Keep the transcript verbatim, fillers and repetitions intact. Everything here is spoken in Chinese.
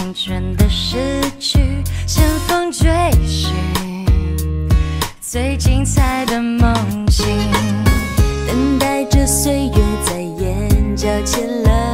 青春的逝去，乘风追寻最精彩的梦境，等待着岁月在眼角牵了。